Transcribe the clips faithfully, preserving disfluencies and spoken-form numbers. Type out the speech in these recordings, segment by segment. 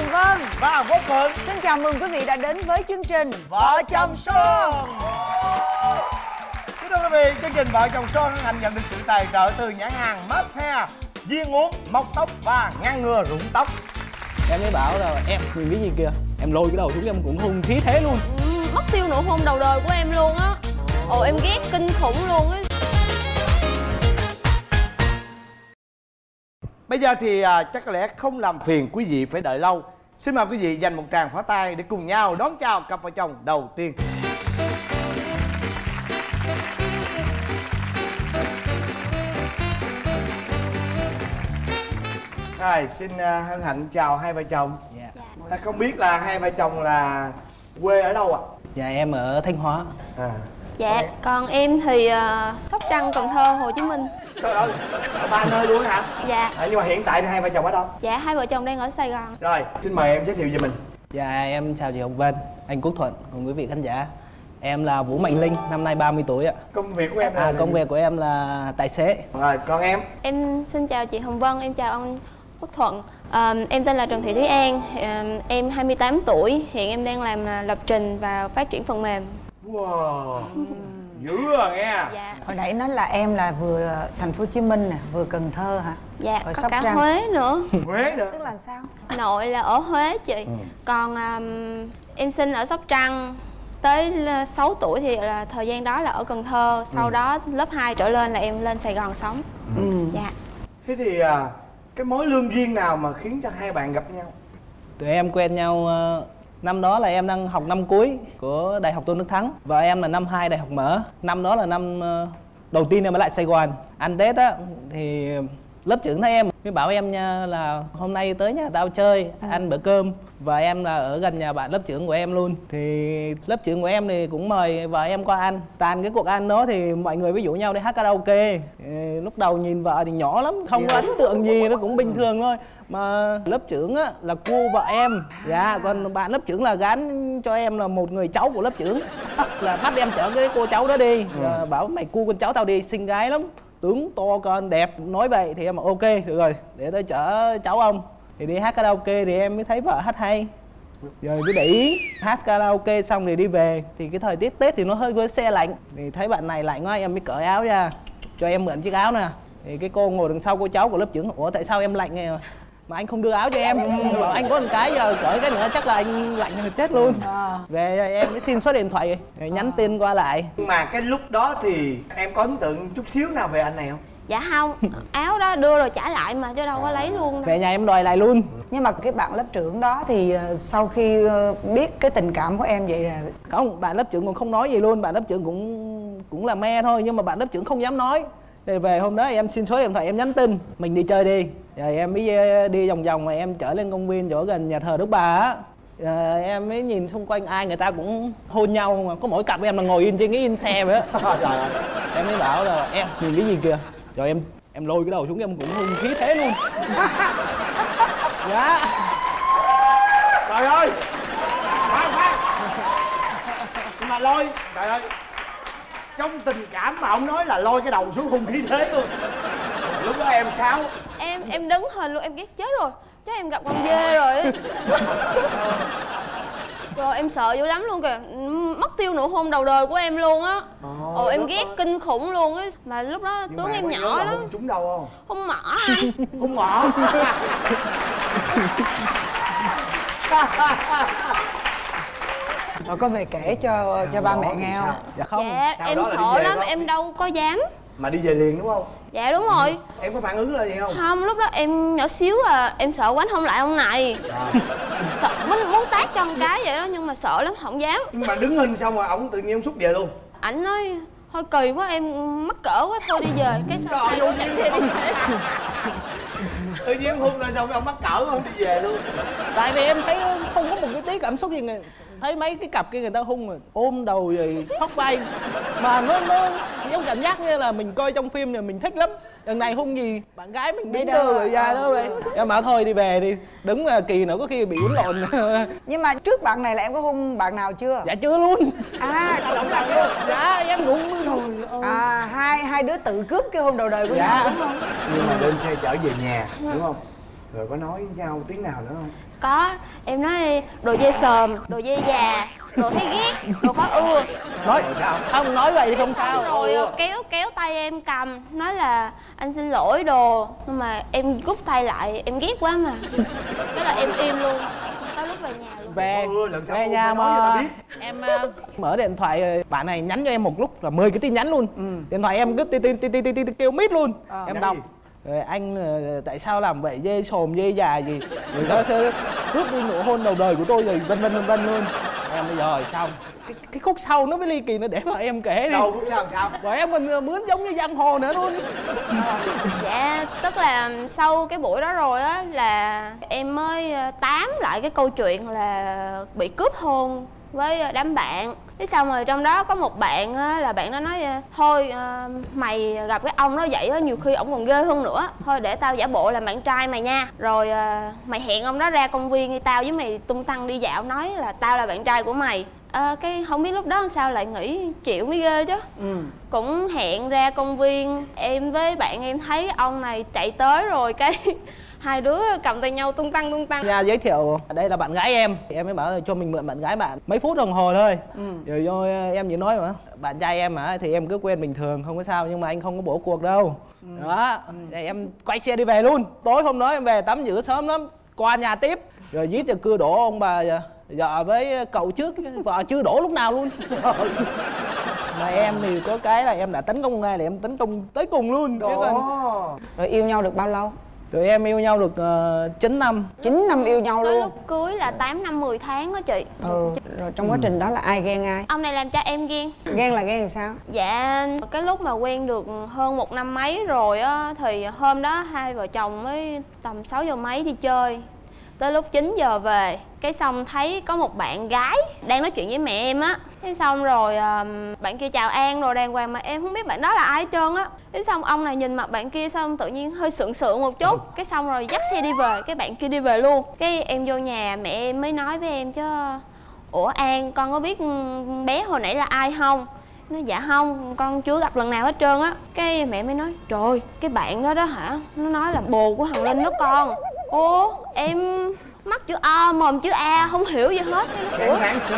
Hồng Vân và Quốc Thuận. Xin chào mừng quý vị đã đến với chương trình Vợ Chồng Son. Kính thưa quý vị, chương trình Vợ Chồng Son hân hạnh nhận được sự tài trợ từ nhãn hàng Must Hair, viên uống mọc tóc và ngăn ngừa rụng tóc. Em mới bảo là em nhìn cái gì kìa, em lôi cái đầu xuống em cũng hung khí thế luôn. Ừ, mất tiêu nụ hôn đầu đời của em luôn á. Ồ, em ghét kinh khủng luôn á. Bây giờ thì à, chắc có lẽ không làm phiền quý vị phải đợi lâu. Xin mời quý vị dành một tràng pháo tay để cùng nhau đón chào cặp vợ chồng đầu tiên. Rồi, xin uh, hân hạnh chào hai vợ chồng. Dạ. Ta không biết là hai vợ chồng là quê ở đâu ạ? À? Dạ em ở Thanh Hóa. À. Dạ, còn em thì uh, Sóc Trăng, Cần Thơ, Hồ Chí Minh. Trời ơi, ở ba nơi luôn hả? Dạ. À, nhưng mà hiện tại thì hai vợ chồng ở đâu? Dạ, hai vợ chồng đang ở Sài Gòn. Rồi, xin mời em giới thiệu về mình. Dạ em chào chị Hồng Vân, anh Quốc Thuận cùng quý vị khán giả. Em là Vũ Mạnh Linh, năm nay ba mươi tuổi ạ. Công việc của em là à, công việc của em là tài xế. Rồi, còn em? Em xin chào chị Hồng Vân, em chào ông Quốc Thuận. À, em tên là Trần Thị Thúy An, à, em hai mươi tám tuổi, hiện em đang làm lập trình và phát triển phần mềm. Wow, dữ rồi nghe. Dạ. Hồi nãy nói là em là vừa thành phố Hồ Chí Minh nè, vừa Cần Thơ hả? Dạ, rồi có Sóc cả Trăng. Huế nữa. Huế nữa. Tức là sao? Nội là ở Huế chị. Ừ. Còn um, em sinh ở Sóc Trăng. Tới sáu tuổi thì là thời gian đó là ở Cần Thơ. Sau ừ. đó lớp hai trở lên là em lên Sài Gòn sống. Ừ. Dạ. Thế thì à, cái mối lương duyên nào mà khiến cho hai bạn gặp nhau? Tụi em quen nhau uh, năm đó là em đang học năm cuối của Đại học Tôn Đức Thắng. Và em là năm hai Đại học Mở. Năm đó là năm uh, đầu tiên em ở lại Sài Gòn. Ăn Tết á thì lớp trưởng thấy em mới bảo em nha là hôm nay tới nhà tao chơi, ừ. ăn bữa cơm. Và em là ở gần nhà bạn lớp trưởng của em luôn. Thì lớp trưởng của em thì cũng mời vợ em qua ăn. Tàn cái cuộc ăn đó thì mọi người ví dụ nhau đi hát karaoke. Thì lúc đầu nhìn vợ thì nhỏ lắm, không có ấn tượng gì, nó cũng bình thường thôi. Mà lớp trưởng á là cô vợ em. Dạ, còn bạn lớp trưởng là gán cho em là một người cháu của lớp trưởng. Là bắt em chở cái cô cháu đó đi. Rồi bảo mày cu con cháu tao đi, xinh gái lắm, tướng to con đẹp. Nói vậy thì em bảo ok, được rồi, để tôi chở cháu ông. Thì đi hát karaoke thì em mới thấy vợ hát hay. Rồi mới để ý. Hát karaoke xong thì đi về. Thì cái thời tiết Tết thì nó hơi có xe lạnh. Thì thấy bạn này lạnh quá em mới cởi áo ra, cho em mượn chiếc áo nè. Thì cái cô ngồi đằng sau, cô cháu của lớp trưởng: ủa tại sao em lạnh này mà anh không đưa áo cho em? Bảo anh có một cái, giờ cởi cái nữa chắc là anh lạnh thì chết luôn. Về em mới xin số điện thoại rồi nhắn tin qua lại. Nhưng mà cái lúc đó thì em có ấn tượng chút xíu nào về anh này không? Dạ không, áo đó đưa rồi trả lại mà chứ đâu có lấy luôn đâu. Về nhà em đòi lại luôn. Nhưng mà cái bạn lớp trưởng đó thì sau khi biết cái tình cảm của em vậy là không, bạn lớp trưởng cũng không nói gì luôn. Bạn lớp trưởng cũng cũng là me thôi, nhưng mà bạn lớp trưởng không dám nói. Thì về hôm đó em xin số điện thoại, em nhắn tin mình đi chơi đi. Rồi em mới đi vòng vòng mà em chở lên công viên chỗ gần nhà thờ Đức Bà á. À, em mới nhìn xung quanh ai người ta cũng hôn nhau mà có mỗi cặp em là ngồi yên trên cái yên xe vậy á. Em mới bảo là em nhìn cái gì kìa. Rồi em em lôi cái đầu xuống em cũng hung khí thế luôn. Dạ. Trời ơi, khoan khoan. Nhưng mà lôi, trời ơi, trong tình cảm mà ông nói là lôi cái đầu xuống hung khí thế luôn. Lúc đó em sao? Em em đứng hình luôn, em ghét chết rồi. Chắc em gặp con dê rồi ấy. Rồi em sợ dữ lắm luôn kìa. Mất tiêu nụ hôn đầu đời của em luôn á. Ồ, em ghét ơi. Kinh khủng luôn á. Mà lúc đó nhưng tướng em nhỏ lắm. Hôn trúng đâu không? Hôn mỏ anh. Hôn mỏ. rồi có về kể cho sao cho ba mẹ nghe không? Dạ không. Dạ sao em sợ lắm, đó? Em đâu có dám. Mà đi về liền đúng không? Dạ đúng rồi. Em có phản ứng là gì không? Không, lúc đó em nhỏ xíu à, em sợ quánh không lại ông này. Sợ, muốn, muốn tát cho một cái vậy đó, nhưng mà sợ lắm, không dám. Nhưng mà đứng hình xong rồi ổng tự nhiên ông xúc về luôn. Ảnh nói thôi kỳ quá, em mắc cỡ quá, thôi đi về. Cái sao hai đứa chạy xe đi về. Tự nhiên hôn ra xong ông mắc cỡ không đi về luôn. Tại vì em thấy không có một cái tí cảm xúc gì. Người thấy mấy cái cặp kia người ta hung rồi ôm đầu rồi khóc vai, mà nó nó giống cảm giác như là mình coi trong phim này mình thích lắm. Lần này hung gì bạn gái mình đứng đưa rồi ra đó vậy. Em bảo thôi đi về đi, đứng là kỳ nữa có khi bị uốn lộn. Nhưng mà trước bạn này là em có hung bạn nào chưa? Dạ chưa luôn. À đúng là luôn. Dạ em cũng rồi. À hai hai đứa tự cướp cái hôn đầu đời của dạ. nhau đúng không? Nhưng mà lên xe chở về nhà đúng không? Rồi có nói với nhau tiếng nào nữa không? Có, em nói đồ dê sờm, đồ dê già, đồ thấy ghét, đồ khó ưa. Nói sao? Không nói vậy thì không sao. Rồi kéo kéo tay em cầm, nói là anh xin lỗi đồ. Nhưng mà em rút tay lại, em ghét quá mà. Thế là em im luôn, tới lúc về nhà luôn. Về, ừ, lần sau về không nhà phải nói cho tao mà biết. em uh, mở điện thoại, bạn này nhắn cho em một lúc là mười cái tin nhắn luôn. Ừ. Điện thoại em cứ ti ti ti ti ti ti kêu mít luôn. À, em đọc. Rồi anh uh, tại sao làm vậy, dê sồm dê già gì, rồi đó sẽ cướp đi nụ hôn đầu đời của tôi, rồi vân vân vân vân luôn. Em bây giờ xong cái, cái khúc sau nó mới ly kỳ, nó để mà em kể đi. Đâu khúc sau làm sao? Rồi em mình mướn giống như giang hồ nữa luôn. Dạ, tức là sau cái buổi đó rồi á là em mới tám lại cái câu chuyện là bị cướp hôn với đám bạn. Thế xong rồi trong đó có một bạn á, là bạn nó nói thôi mày gặp cái ông đó vậy á, nhiều khi ổng còn ghê hơn nữa, thôi để tao giả bộ làm bạn trai mày nha, rồi mày hẹn ông đó ra công viên đi, tao với mày tung tăng đi dạo, nói là tao là bạn trai của mày. À, cái không biết lúc đó sao lại nghĩ chịu mới ghê chứ. Ừ. Cũng hẹn ra công viên, em với bạn em thấy ông này chạy tới rồi cái hai đứa cầm tay nhau tung tăng tung tăng. Nhà giới thiệu đây là bạn gái em, em mới bảo là cho mình mượn bạn gái bạn mấy phút đồng hồ thôi. Ừ. Rồi vô em chỉ nói mà bạn trai em mà thì em cứ quen bình thường không có sao, nhưng mà anh không có bỏ cuộc đâu. Ừ. Đó, ừ. Em quay xe đi về luôn. Tối hôm đó em về tắm rửa sớm lắm, qua nhà tiếp, rồi giết cho cưa đổ ông bà vợ với cậu trước, vợ chưa đổ lúc nào luôn. Mà em thì có cái là em đã tấn công ngay là em tấn công tới cùng luôn. Đó. Rồi yêu nhau được bao lâu? Tụi em yêu nhau được uh, chín năm. chín năm yêu nhau tới luôn. Lúc cưới là tám năm mười tháng đó chị. Ừ. Rồi trong quá trình đó là ai ghen ai? Ông này làm cho em ghen. Ghen là ghen làm sao? Dạ, cái lúc mà quen được hơn một năm mấy rồi á, thì hôm đó hai vợ chồng mới tầm sáu giờ mấy đi chơi. Tới lúc chín giờ về, cái xong thấy có một bạn gái đang nói chuyện với mẹ em á. Thế xong rồi uh, bạn kia chào An rồi đàng hoàng mà em không biết bạn đó là ai hết trơn á. Thế xong ông này nhìn mặt bạn kia xong tự nhiên hơi sượng sượng một chút. Cái xong rồi dắt xe đi về, cái bạn kia đi về luôn. Cái em vô nhà mẹ em mới nói với em chứ: ủa An, con có biết bé hồi nãy là ai không? Nói dạ không, con chưa gặp lần nào hết trơn á. Cái mẹ mới nói trời, cái bạn đó đó hả? Nó nói là bồ của thằng Linh đó con. Ủa em mắt chữ A mồm chữ A không hiểu gì hết. Ủa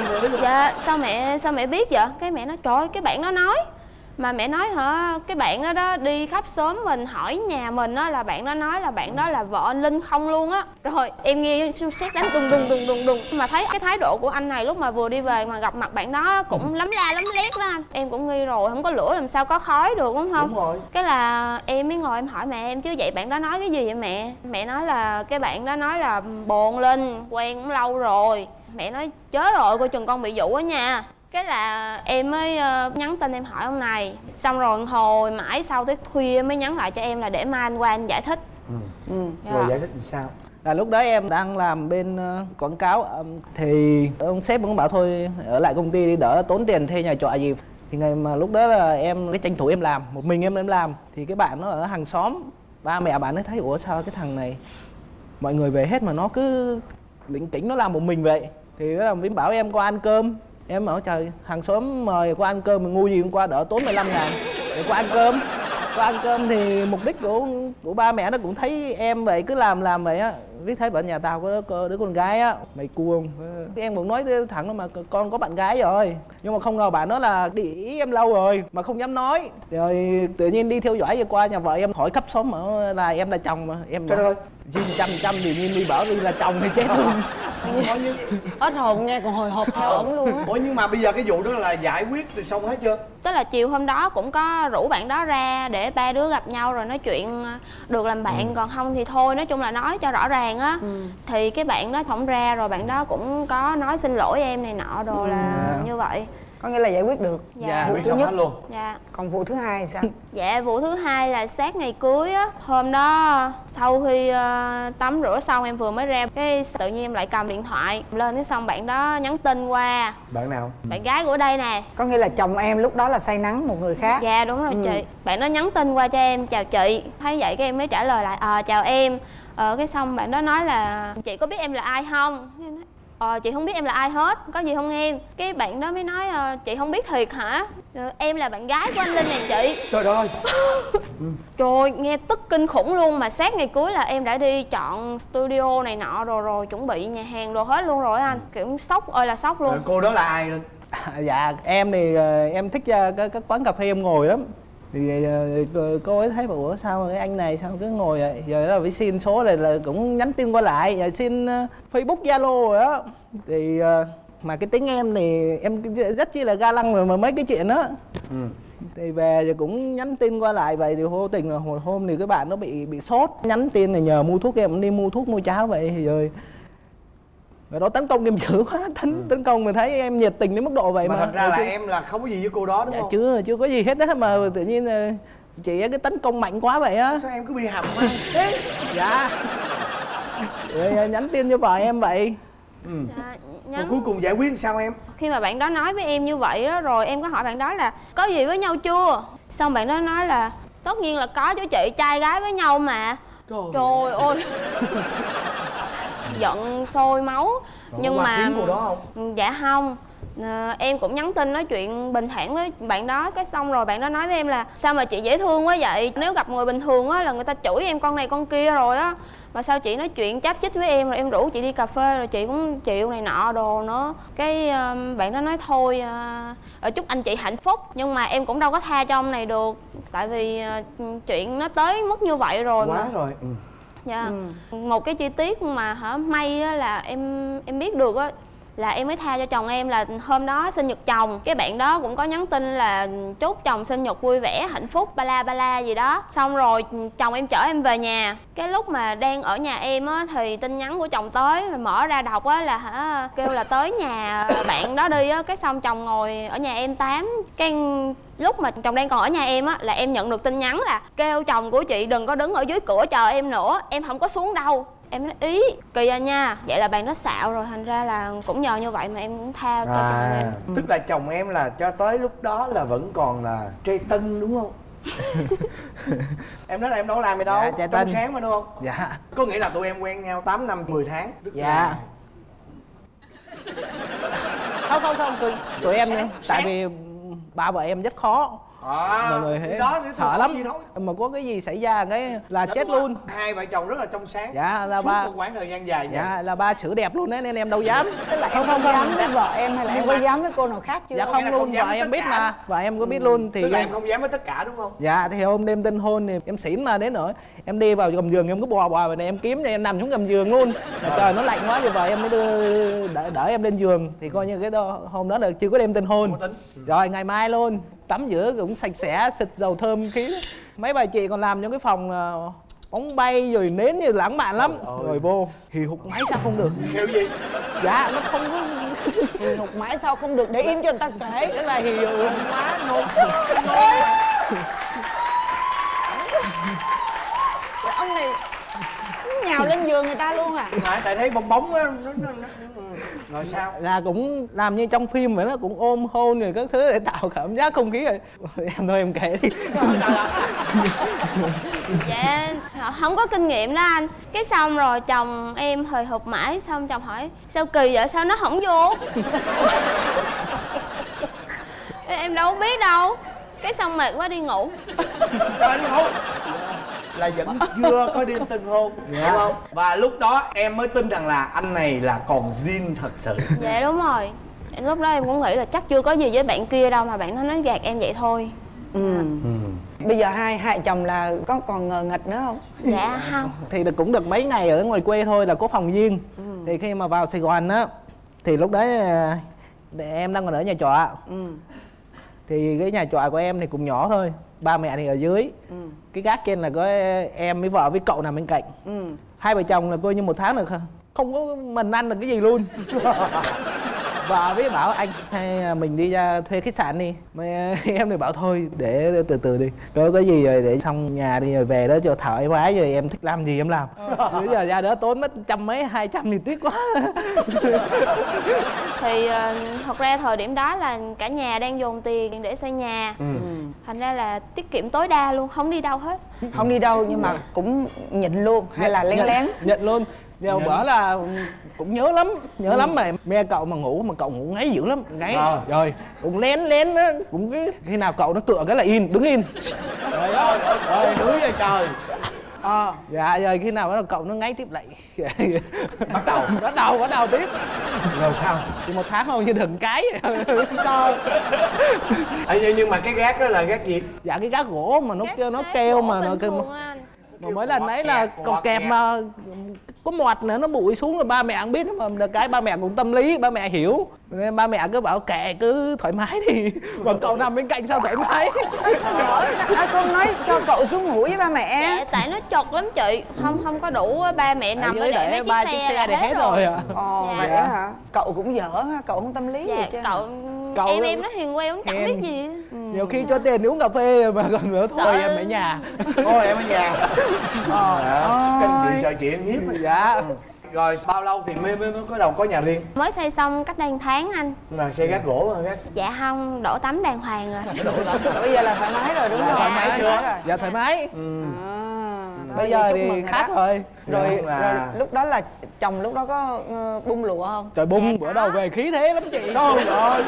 dạ sao mẹ sao mẹ biết vậy? Cái mẹ nói trời ơi, cái bạn đó nói. Mà mẹ nói hả, cái bạn đó đó đi khắp xóm mình hỏi nhà mình á là bạn đó nói là bạn đó là vợ anh Linh không luôn á. Rồi em nghe xét đánh đùng đùng đùng đùng đùng mà thấy cái thái độ của anh này lúc mà vừa đi về mà gặp mặt bạn đó cũng lắm la lắm lét đó anh. Em cũng nghi rồi, không có lửa làm sao có khói được đúng không? Đúng rồi. Cái là em mới ngồi em hỏi mẹ em chứ vậy bạn đó nói cái gì vậy mẹ? Mẹ nói là cái bạn đó nói là bồ anh Linh quen cũng lâu rồi. Mẹ nói chết rồi, coi chừng con bị dụ á nha. Cái là em mới uh, nhắn tin em hỏi ông này. Xong rồi hồi mãi sau tới khuya mới nhắn lại cho em là để mai anh qua anh giải thích. Ừ. Ừ. Rồi yeah. Giải thích thì sao? Là lúc đó em đang làm bên uh, quảng cáo um, thì ông sếp cũng bảo thôi ở lại công ty đi đỡ tốn tiền thuê nhà trọ gì. Thì ngày mà lúc đó là em cái tranh thủ em làm, một mình em em làm. Thì cái bạn nó ở hàng xóm, ba mẹ bạn ấy thấy ủa sao cái thằng này mọi người về hết mà nó cứ lỉnh kỉnh nó làm một mình vậy. Thì nó mới bảo em qua ăn cơm. Em bảo trời, hàng xóm mời qua ăn cơm mình ngu gì hôm qua đỡ tốn mười lăm ngàn để qua ăn cơm. Qua ăn cơm thì mục đích của của ba mẹ nó cũng thấy em vậy cứ làm làm vậy á. Biết thấy bạn nhà tao có, có đứa con gái á, mày cuồng. Em cũng nói thẳng đó mà con có bạn gái rồi. Nhưng mà không ngờ bạn đó là để ý em lâu rồi mà không dám nói. Rồi tự nhiên đi theo dõi về qua nhà vợ em hỏi khắp xóm mà là em là chồng mà. Em trời ơi, Duyên trăm trăm thì Nhiên đi bảo đi là chồng thì chết luôn. Như... hết hồn nghe còn hồi hộp theo ổng luôn á. Ủa nhưng mà bây giờ cái vụ đó là giải quyết rồi xong hết chưa? Tức là chiều hôm đó cũng có rủ bạn đó ra để ba đứa gặp nhau rồi nói chuyện được làm bạn. Ừ. Còn không thì thôi, nói chung là nói cho rõ ràng á. Ừ. Thì cái bạn đó không ra rồi bạn đó cũng có nói xin lỗi em này nọ đồ. Ừ. Là như vậy. Có nghĩa là giải quyết được. Dạ, dạ vụ thứ nhất luôn. Dạ. Còn vụ thứ hai thì sao? Dạ vụ thứ hai là sát ngày cưới á. Hôm đó sau khi uh, tắm rửa xong em vừa mới ra, cái tự nhiên em lại cầm điện thoại lên, cái xong bạn đó nhắn tin qua. Bạn nào? Bạn gái của đây nè. Có nghĩa là chồng em lúc đó là say nắng một người khác. Dạ đúng rồi. Ừ. Chị. Bạn đó nhắn tin qua cho em chào chị. Thấy vậy cái em mới trả lời lại ờ à, chào em. Ờ cái xong bạn đó nói là chị có biết em là ai không? Em nói ờ, chị không biết em là ai hết, có gì không em. Cái bạn đó mới nói ờ, chị không biết thiệt hả? Ờ, em là bạn gái của anh Linh này chị. Trời ơi. ừ. Trời, nghe tức kinh khủng luôn. Mà sát ngày cuối là em đã đi chọn studio này nọ rồi rồi chuẩn bị nhà hàng rồi hết luôn rồi anh. Kiểu sốc ơi là sốc luôn. Rồi cô đó là ai Linh? Dạ em thì em thích các, các quán cà phê em ngồi lắm. Thì cô ấy thấy bảo ủa sao cái anh này sao cứ ngồi vậy, giờ là phải xin số này là cũng nhắn tin qua lại, giờ xin Facebook Zalo rồi đó. Thì mà cái tính em thì em rất chi là ga lăng rồi mà mấy cái chuyện đó. Ừ. Thì về rồi cũng nhắn tin qua lại vậy, thì vô tình là một hôm thì cái bạn nó bị bị sốt, nhắn tin là nhờ mua thuốc, em cũng đi mua thuốc mua cháo vậy thì rồi rồi nó tấn công em dữ quá, tấn ừ. tấn công mình thấy em nhiệt tình đến mức độ vậy mà. Mà thật ra là chứ... em là không có gì với cô đó đúng dạ, không? chưa chưa có gì hết á, mà tự nhiên chị ấy cái tấn công mạnh quá vậy á. Sao em cứ bị hầm á? Dạ. Rồi nhắn tin cho vợ em vậy. Ừ. Dạ, nhắn... Rồi cuối cùng giải quyết sao em? Khi mà bạn đó nói với em như vậy đó, rồi em có hỏi bạn đó là có gì với nhau chưa? Xong bạn đó nói là tất nhiên là có chứ chị, trai gái với nhau mà. Trời, Trời ơi. Giận sôi máu. Còn nhưng mà cô đó không? Dạ không. À, em cũng nhắn tin nói chuyện bình thản với bạn đó, cái xong rồi bạn đó nói với em là sao mà chị dễ thương quá vậy, nếu gặp người bình thường á là người ta chửi em con này con kia rồi á, mà sao chị nói chuyện cháp chích với em, rồi em rủ chị đi cà phê rồi chị cũng chịu này nọ đồ nữa. Cái uh, bạn đó nói thôi uh, chúc anh chị hạnh phúc, nhưng mà em cũng đâu có tha cho ông này được, tại vì uh, chuyện nó tới mức như vậy rồi. Quá mà. rồi. Ừ. Dạ. Ừ. Một cái chi tiết mà hả may á, là em em biết được á, là em mới tha cho chồng em là hôm đó sinh nhật chồng, cái bạn đó cũng có nhắn tin là chúc chồng sinh nhật vui vẻ hạnh phúc ba la ba la gì đó. Xong rồi chồng em chở em về nhà, cái lúc mà đang ở nhà em á thì tin nhắn của chồng tới, mở ra đọc á là hả kêu là tới nhà bạn đó đi á. Cái xong chồng ngồi ở nhà em tám, cái lúc mà chồng đang còn ở nhà em á là em nhận được tin nhắn là kêu chồng của chị đừng có đứng ở dưới cửa chờ em nữa, em không có xuống đâu. Em nói ý kỳ à nha, vậy là bạn nó xạo rồi, thành ra là cũng nhờ như vậy mà em cũng tha cho à, chồng em. Tức là chồng em là cho tới lúc đó là vẫn còn là trai tân đúng không? Em nói là em đâu có làm gì đâu, dạ, trong tân. Sáng mà đúng không? Dạ. Có nghĩa là tụi em quen nhau tám năm mười tháng. Tức dạ là... Không không không, tụi, tụi em sáng, tại sáng. Vì ba vợ em rất khó. À, mọi người đó, sợ lắm, mà có cái gì xảy ra cái là chết luôn. Hai vợ chồng rất là trong sáng. Dạ là suốt ba một quãng thời gian dài. Dạ vậy. Là ba xử đẹp luôn đấy nên em đâu dám. Tức là không, em không, không dám với vợ em hay là em có dám với cô nào khác chưa? Dạ không luôn, vợ em biết mà, vợ em có biết luôn. Thì tức là em không dám với tất cả đúng không? Dạ thì hôm đêm tinh hôn thì em xỉn mà đến nỗi em đi vào gầm giường em cứ bò bò về này em kiếm cho em nằm xuống gầm giường luôn. Trời nó lạnh quá thì vợ em mới đưa đỡ, đỡ em lên giường, thì coi như cái đó hôm đó là chưa có đêm tinh hôn. Rồi ngày mai luôn tắm rửa cũng sạch sẽ, xịt dầu thơm khí. Mấy bà chị còn làm trong cái phòng bóng bay rồi nến như lãng mạn lắm. Ôi rồi vô hì hục máy sao không được. Kiểu gì? Dạ nó không có hì hục mãi sao không được, để im cho người ta kể. Cái là hì hục quá nôn. Ông này nhào lên giường người ta luôn à? Tại tại thấy bong bóng á. Rồi sao? Là cũng làm như trong phim vậy đó, cũng ôm hôn rồi các thứ để tạo cảm giác không khí rồi. Em thôi em kể đi. Dạ không có kinh nghiệm đó anh. Cái xong rồi chồng em hồi hụt mãi, xong chồng hỏi sao kỳ vậy, sao nó không vô? Em đâu có biết đâu. Cái xong mệt quá đi ngủ. Rồi đi ngủ là vẫn chưa có đêm tân hôn, dạ. Đúng không? Và lúc đó em mới tin rằng là anh này là còn zin thật sự. Dạ đúng rồi. Lúc đó em cũng nghĩ là chắc chưa có gì với bạn kia đâu, mà bạn nó nói gạt em vậy thôi. Ừ. Ừ. Bây giờ hai hai chồng là có còn ngờ nghịch nữa không? Dạ không. Thì cũng được mấy ngày ở ngoài quê thôi là có phòng riêng. Ừ. Thì khi mà vào Sài Gòn á thì lúc đấy em đang còn ở nhà trọ. Ừ. Thì cái nhà trọ của em thì cũng nhỏ thôi, ba mẹ thì ở dưới. Ừ. Cái gác trên là có em với vợ với cậu nằm bên cạnh. Ừ. Hai vợ chồng là coi như một tháng là không có mình ăn được cái gì luôn. Vợ với bảo anh hay mình đi ra thuê khách sạn đi, mà em thì bảo thôi để từ từ đi, rồi có gì rồi để xong nhà đi rồi về đó cho thoải mái, rồi em thích làm gì em làm. Bây giờ ra đó tốn mất trăm mấy hai trăm thì tiếc quá. Thì thật ra thời điểm đó là cả nhà đang dồn tiền để xây nhà. Ừ. Thành ra là tiết kiệm tối đa luôn, không đi đâu hết. Không đi đâu nhưng mà cũng nhịn luôn hay là lén lén? Nhận luôn. Nhiều bữa là cũng nhớ lắm, nhớ ừ. lắm mà mẹ cậu mà ngủ mà cậu ngủ ngáy dữ lắm, ngáy à. Rồi cũng lén lén á, cũng cái khi nào cậu nó tựa cái là in, đứng in. Trời ơi, ơi đứng vậy trời. À. Dạ rồi khi nào đó cậu nó ngáy tiếp lại. Bắt đầu, bắt đầu, bắt đầu tiếp. Rồi sao? Chỉ một tháng thôi như đừng cái. Trời. À, nhưng mà cái gác đó là gác gì? Dạ cái gác gỗ mà nó kêu nó keo mà nó kêu mà mỗi lần đấy là còn kẹp mà có mọt nữa nó bụi xuống rồi ba mẹ không biết mà được cái ba mẹ cũng tâm lý, ba mẹ hiểu nên ba mẹ cứ bảo kệ cứ thoải mái thì mà cậu nằm bên cạnh sao thoải mái. Ê, sao hở à, con nói cho cậu xuống ngủ với ba mẹ. Dạ tại nó chật lắm chị, không không có đủ ba mẹ nằm ở để mấy chiếc ba xe, chiếc xe là để hết rồi, rồi à. Ồ dạ. Vậy hả? Cậu cũng dở ha, cậu không tâm lý dạ, gì chứ. Cậu, cậu em em nó hiền queo, nó chẳng em biết gì. Ừ. Nhiều khi cho tiền uống cà phê mà còn nữa thôi. Sợ... em ở nhà. Thôi em ở nhà. Ờ, à, canh chị sợ chị em hiếp. Dạ. Ừ. Rồi bao lâu thì mới, mới, mới có đầu có nhà riêng? Mới xây xong cách đây một tháng anh. Là xây gác gỗ hả gác? Dạ không, đổ tắm đàng hoàng rồi. Bây giờ là thoải mái rồi đúng không? Thoải mái chưa? Dạ thoải mái. Ừ. À, bây giờ thì khác rồi. Rồi, là... rồi lúc đó là chồng lúc đó có uh, bung lụa không? Trời bung dạ, bữa đầu về khí thế lắm chị. Đâu rồi.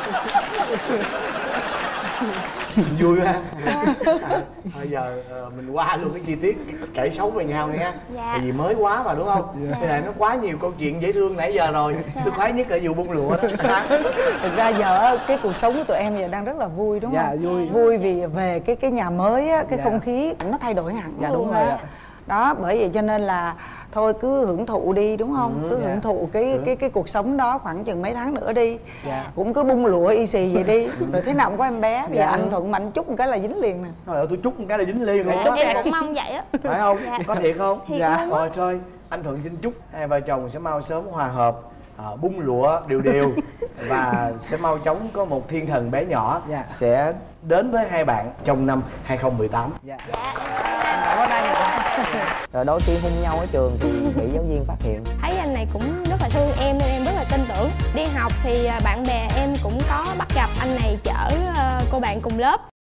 Vui ha. À, bây giờ uh, mình qua luôn cái chi tiết kể xấu về nhau nha. Dạ. Tại vì mới quá mà đúng không? Dạ. Cái này nó quá nhiều câu chuyện dễ thương nãy giờ rồi. Dạ. Tôi khoái nhất là vụ bung lụa đó. Thực ra giờ cái cuộc sống của tụi em giờ đang rất là vui đúng dạ, không? Vui. Vui vì về cái cái nhà mới á, cái dạ. không khí nó thay đổi hẳn dạ, luôn đúng rồi á. Đó bởi vậy cho nên là thôi cứ hưởng thụ đi đúng không? Ừ, cứ dạ. hưởng thụ cái ừ. cái cái cuộc sống đó khoảng chừng mấy tháng nữa đi. Dạ. Cũng cứ bung lụa y xì vậy đi. Rồi thế nào cũng có em bé. Bây dạ. giờ anh Thuận mà anh chúc một cái là dính liền nè. Rồi tôi chúc một cái là dính liền luôn đó. Em cũng mong vậy á. Phải không? Dạ. Có thiệt không? Thiệt dạ. luôn. Rồi thôi anh Thuận xin chúc hai vợ chồng sẽ mau sớm hòa hợp, à, bung lụa đều đều và sẽ mau chóng có một thiên thần bé nhỏ dạ. sẽ đến với hai bạn trong năm hai không một tám. Dạ. Dạ. Cảm ơn anh. Rồi đôi khi hôn nhau ở trường thì bị giáo viên phát hiện. Thấy anh này cũng rất là thương em nên em rất là tin tưởng. Đi học thì bạn bè em cũng có bắt gặp anh này chở cô bạn cùng lớp.